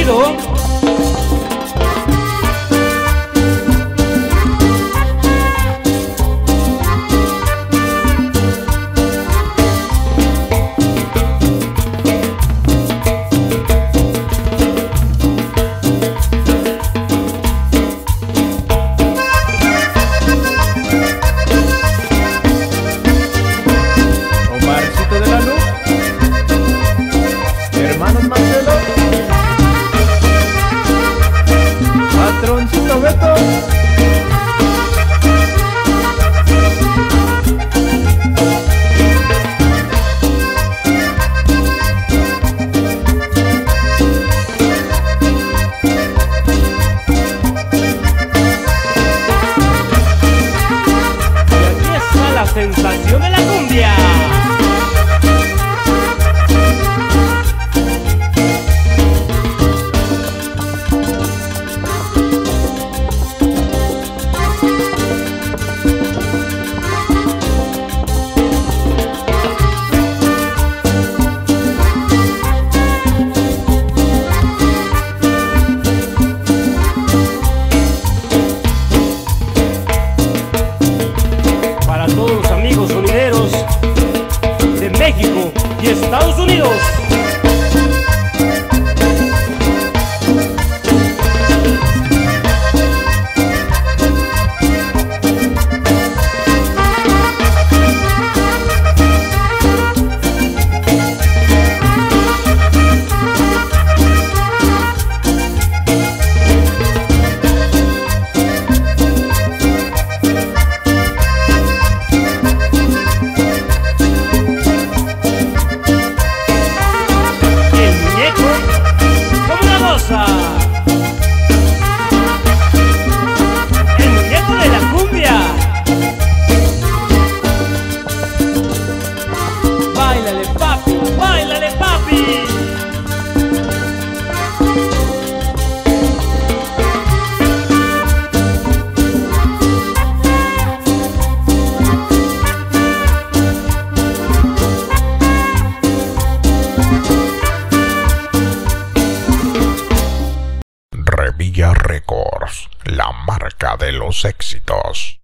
sonido. Patroncito Beto. Y aquí está la sensación de la cumbia. Para todos los amigos sonideros de México y Estados Unidos. El muñeco de la cumbia. Báilale papi, báilale papi. Revilla Records, la marca de los éxitos.